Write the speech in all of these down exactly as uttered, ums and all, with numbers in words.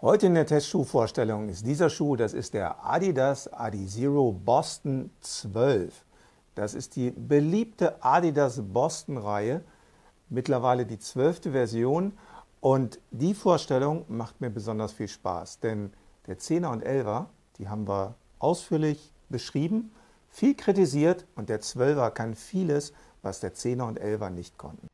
Heute in der Testschuhvorstellung ist dieser Schuh, das ist der Adidas Adizero Boston zwölf. Das ist die beliebte Adidas Boston Reihe, mittlerweile die zwölfte Version, und die Vorstellung macht mir besonders viel Spaß, denn der Zehner und Elfer, die haben wir ausführlich beschrieben, viel kritisiert, und der Zwölfer kann vieles, was der Zehner und Elfer nicht konnten.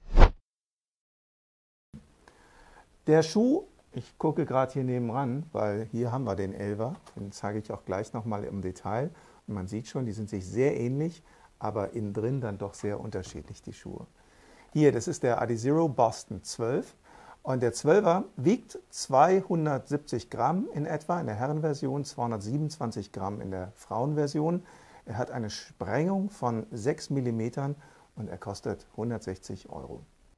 Der Schuh, ich gucke gerade hier nebenan, weil hier haben wir den Elfer, den zeige ich auch gleich nochmal im Detail. Und man sieht schon, die sind sich sehr ähnlich, aber innen drin dann doch sehr unterschiedlich, die Schuhe. Hier, das ist der Adizero Boston zwölf, und der zwölfer wiegt zweihundertsiebzig Gramm in etwa, in der Herrenversion, zweihundertsiebenundzwanzig Gramm in der Frauenversion. Er hat eine Sprengung von sechs Millimeter und er kostet hundertsechzig Euro.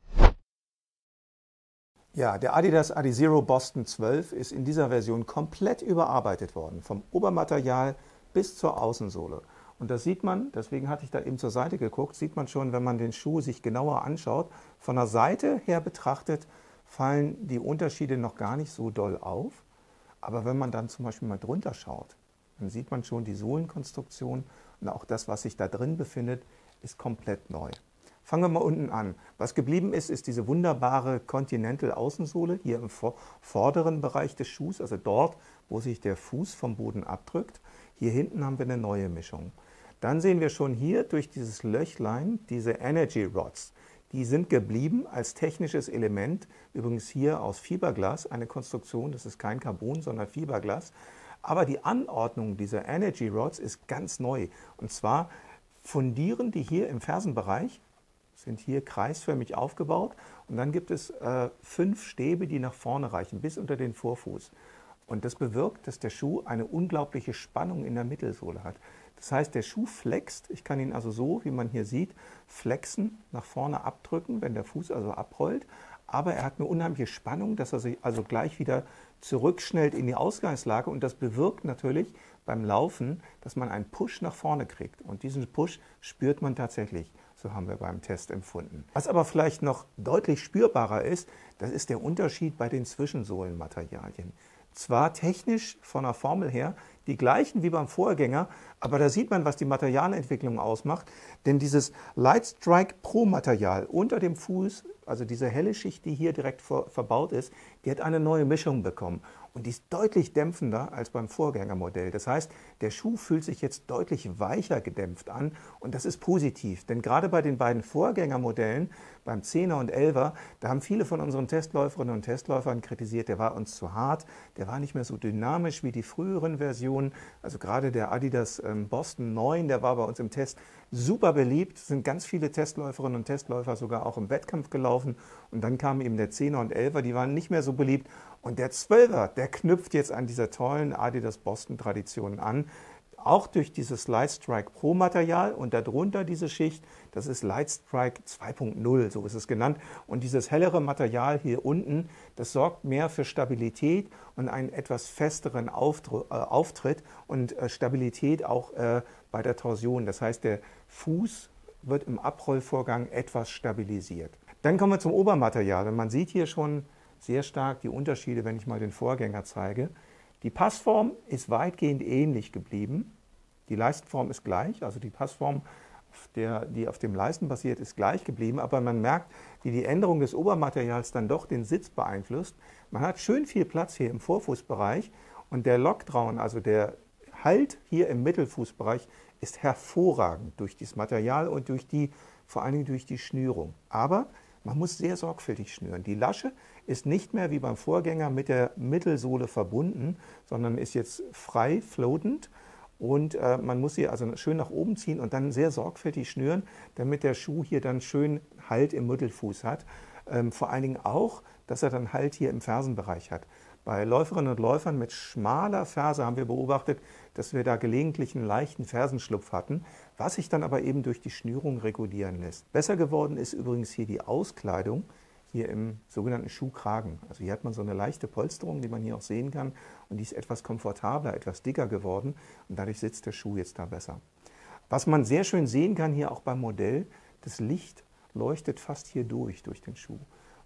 Ja, der Adidas Adizero Boston zwölf ist in dieser Version komplett überarbeitet worden, vom Obermaterial bis zur Außensohle. Und das sieht man, deswegen hatte ich da eben zur Seite geguckt, sieht man schon, wenn man den Schuh sich genauer anschaut. Von der Seite her betrachtet fallen die Unterschiede noch gar nicht so doll auf. Aber wenn man dann zum Beispiel mal drunter schaut, dann sieht man schon, die Sohlenkonstruktion und auch das, was sich da drin befindet, ist komplett neu. Fangen wir mal unten an. Was geblieben ist, ist diese wunderbare Continental-Außensohle hier im vorderen Bereich des Schuhs, also dort, wo sich der Fuß vom Boden abdrückt. Hier hinten haben wir eine neue Mischung. Dann sehen wir schon hier durch dieses Löchlein diese Energy Rods. Die sind geblieben als technisches Element, übrigens hier aus Fiberglas, eine Konstruktion, das ist kein Carbon, sondern Fiberglas. Aber die Anordnung dieser Energy Rods ist ganz neu. Und zwar fundieren die hier im Fersenbereich, sind hier kreisförmig aufgebaut, und dann gibt es äh, fünf Stäbe, die nach vorne reichen, bis unter den Vorfuß. Und das bewirkt, dass der Schuh eine unglaubliche Spannung in der Mittelsohle hat. Das heißt, der Schuh flext, ich kann ihn also so, wie man hier sieht, flexen, nach vorne abdrücken, wenn der Fuß also abrollt, aber er hat eine unheimliche Spannung, dass er sich also gleich wieder zurückschnellt in die Ausgangslage, und das bewirkt natürlich beim Laufen, dass man einen Push nach vorne kriegt, und diesen Push spürt man tatsächlich. So haben wir beim Test empfunden. Was aber vielleicht noch deutlich spürbarer ist, das ist der Unterschied bei den Zwischensohlenmaterialien. Zwar technisch von der Formel her die gleichen wie beim Vorgänger, aber da sieht man, was die Materialentwicklung ausmacht, denn dieses Lightstrike Pro Material unter dem Fuß, also diese helle Schicht, die hier direkt vor, verbaut ist, die hat eine neue Mischung bekommen, und die ist deutlich dämpfender als beim Vorgängermodell. Das heißt, der Schuh fühlt sich jetzt deutlich weicher gedämpft an, und das ist positiv, denn gerade bei den beiden Vorgängermodellen, beim Zehner und Elfer, da haben viele von unseren Testläuferinnen und Testläufern kritisiert, der war uns zu hart, der war nicht mehr so dynamisch wie die früheren Versionen. Also gerade der Adidas ähm, Boston neun, der war bei uns im Test super beliebt. Es sind ganz viele Testläuferinnen und Testläufer sogar auch im Wettkampf gelaufen. Und dann kam eben der Zehner und Elfer, die waren nicht mehr so beliebt. Und der zwölfer, der knüpft jetzt an dieser tollen Adidas Boston Tradition an. Auch durch dieses Lightstrike Pro Material, und darunter diese Schicht, das ist Lightstrike zwei Punkt null, so ist es genannt. Und dieses hellere Material hier unten, das sorgt mehr für Stabilität und einen etwas festeren Auftritt und Stabilität auch bei der Torsion. Das heißt, der Fuß wird im Abrollvorgang etwas stabilisiert. Dann kommen wir zum Obermaterial, und man sieht hier schon sehr stark die Unterschiede, wenn ich mal den Vorgänger zeige. Die Passform ist weitgehend ähnlich geblieben. Die Leistenform ist gleich, also die Passform, der, die auf dem Leisten basiert, ist gleich geblieben, aber man merkt, wie die Änderung des Obermaterials dann doch den Sitz beeinflusst. Man hat schön viel Platz hier im Vorfußbereich, und der Lockdown, also der Halt hier im Mittelfußbereich, ist hervorragend durch dieses Material und durch die, vor allen Dingen durch die Schnürung. Aber man muss sehr sorgfältig schnüren. Die Lasche ist nicht mehr wie beim Vorgänger mit der Mittelsohle verbunden, sondern ist jetzt frei floatend, und äh, man muss sie also schön nach oben ziehen und dann sehr sorgfältig schnüren, damit der Schuh hier dann schön Halt im Mittelfuß hat. Ähm, vor allen Dingen auch, dass er dann Halt hier im Fersenbereich hat. Bei Läuferinnen und Läufern mit schmaler Ferse haben wir beobachtet, dass wir da gelegentlich einen leichten Fersenschlupf hatten, was sich dann aber eben durch die Schnürung regulieren lässt. Besser geworden ist übrigens hier die Auskleidung, hier im sogenannten Schuhkragen. Also hier hat man so eine leichte Polsterung, die man hier auch sehen kann, und die ist etwas komfortabler, etwas dicker geworden, und dadurch sitzt der Schuh jetzt da besser. Was man sehr schön sehen kann hier auch beim Modell, das Licht leuchtet fast hier durch, durch den Schuh.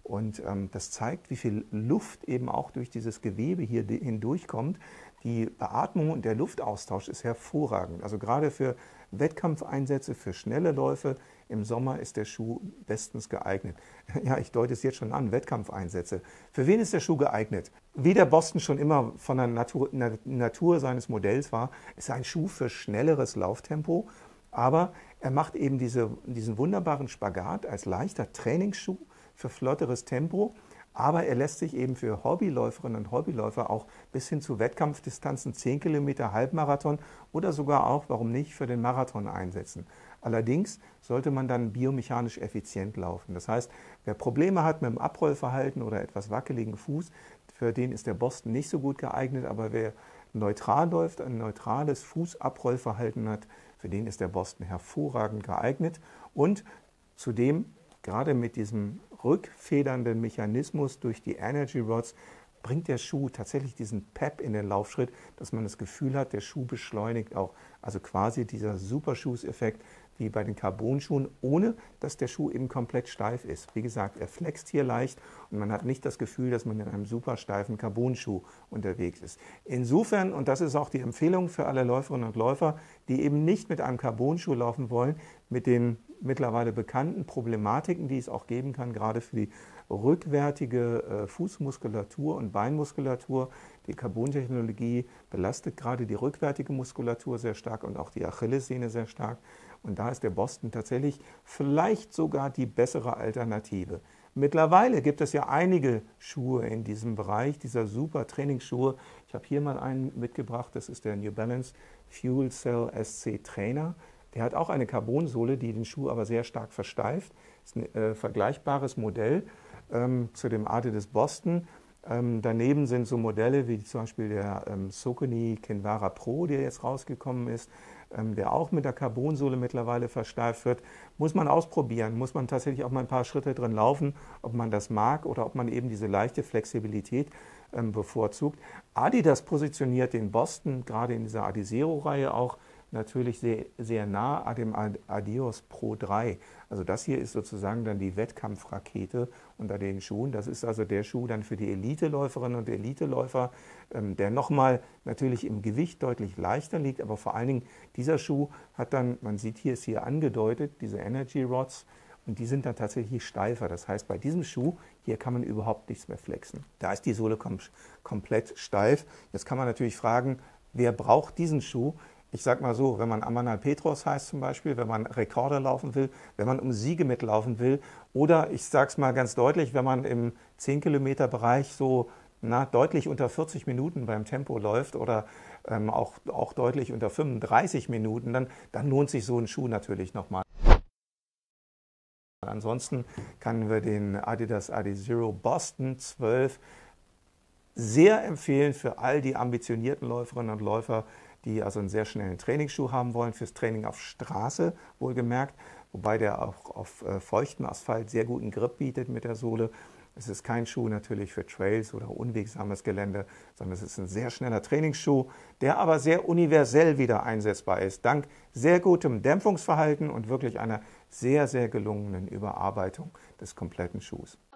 Und ähm, das zeigt, wie viel Luft eben auch durch dieses Gewebe hier hindurchkommt. Die Beatmung und der Luftaustausch ist hervorragend. Also gerade für Wettkampfeinsätze, für schnelle Läufe im Sommer ist der Schuh bestens geeignet. Ja, ich deute es jetzt schon an, Wettkampfeinsätze. Für wen ist der Schuh geeignet? Wie der Boston schon immer von der Natur, Natur seines Modells war, ist er ein Schuh für schnelleres Lauftempo. Aber er macht eben diese, diesen wunderbaren Spagat als leichter Trainingsschuh für flotteres Tempo. Aber er lässt sich eben für Hobbyläuferinnen und Hobbyläufer auch bis hin zu Wettkampfdistanzen, zehn Kilometer, Halbmarathon oder sogar auch, warum nicht, für den Marathon einsetzen. Allerdings sollte man dann biomechanisch effizient laufen. Das heißt, wer Probleme hat mit dem Abrollverhalten oder etwas wackeligen Fuß, für den ist der Boston nicht so gut geeignet. Aber wer neutral läuft, ein neutrales Fußabrollverhalten hat, für den ist der Boston hervorragend geeignet. Und zudem, gerade mit diesem rückfedernden Mechanismus durch die Energy Rods, bringt der Schuh tatsächlich diesen Pep in den Laufschritt, dass man das Gefühl hat, der Schuh beschleunigt auch. Also quasi dieser Superschuss-Effekt wie bei den Carbon-Schuhen, ohne dass der Schuh eben komplett steif ist. Wie gesagt, er flext hier leicht und man hat nicht das Gefühl, dass man in einem super steifen Carbon-Schuh unterwegs ist. Insofern, und das ist auch die Empfehlung für alle Läuferinnen und Läufer, die eben nicht mit einem Carbon-Schuh laufen wollen, mit den mittlerweile bekannten Problematiken, die es auch geben kann, gerade für die rückwärtige äh, Fußmuskulatur und Beinmuskulatur. Die Carbon-Technologie belastet gerade die rückwärtige Muskulatur sehr stark und auch die Achillessehne sehr stark. Und da ist der Boston tatsächlich vielleicht sogar die bessere Alternative. Mittlerweile gibt es ja einige Schuhe in diesem Bereich, dieser super Trainingsschuhe. Ich habe hier mal einen mitgebracht, das ist der New Balance Fuel Cell S C Trainer. Der hat auch eine Carbonsohle, die den Schuh aber sehr stark versteift. Das ist ein äh, vergleichbares Modell ähm, zu dem Adidas Boston. Ähm, daneben sind so Modelle wie zum Beispiel der ähm, Saucony Kinvara Pro, der jetzt rausgekommen ist, ähm, der auch mit der Carbonsohle mittlerweile versteift wird. Muss man ausprobieren, muss man tatsächlich auch mal ein paar Schritte drin laufen, ob man das mag oder ob man eben diese leichte Flexibilität ähm, bevorzugt. Adidas positioniert den Boston gerade in dieser Adizero-Reihe auch natürlich sehr, sehr nah an dem Adios Pro drei. Also das hier ist sozusagen dann die Wettkampfrakete unter den Schuhen. Das ist also der Schuh dann für die Eliteläuferinnen und Eliteläufer, ähm, der nochmal natürlich im Gewicht deutlich leichter liegt, aber vor allen Dingen dieser Schuh hat dann, man sieht hier, ist hier angedeutet, diese Energy Rods, und die sind dann tatsächlich steifer. Das heißt, bei diesem Schuh, hier kann man überhaupt nichts mehr flexen. Da ist die Sohle kom komplett steif. Jetzt kann man natürlich fragen, wer braucht diesen Schuh? Ich sage mal so, wenn man Amanal Petros heißt zum Beispiel, wenn man Rekorde laufen will, wenn man um Siege mitlaufen will oder, ich sage es mal ganz deutlich, wenn man im zehn Kilometer Bereich so na, deutlich unter vierzig Minuten beim Tempo läuft oder ähm, auch, auch deutlich unter fünfunddreißig Minuten, dann, dann lohnt sich so ein Schuh natürlich nochmal. Ansonsten können wir den Adidas Adizero Boston zwölf sehr empfehlen für all die ambitionierten Läuferinnen und Läufer, die also einen sehr schnellen Trainingsschuh haben wollen, fürs Training auf Straße wohlgemerkt, wobei der auch auf äh, feuchtem Asphalt sehr guten Grip bietet mit der Sohle. Es ist kein Schuh natürlich für Trails oder unwegsames Gelände, sondern es ist ein sehr schneller Trainingsschuh, der aber sehr universell wieder einsetzbar ist, dank sehr gutem Dämpfungsverhalten und wirklich einer sehr, sehr gelungenen Überarbeitung des kompletten Schuhs.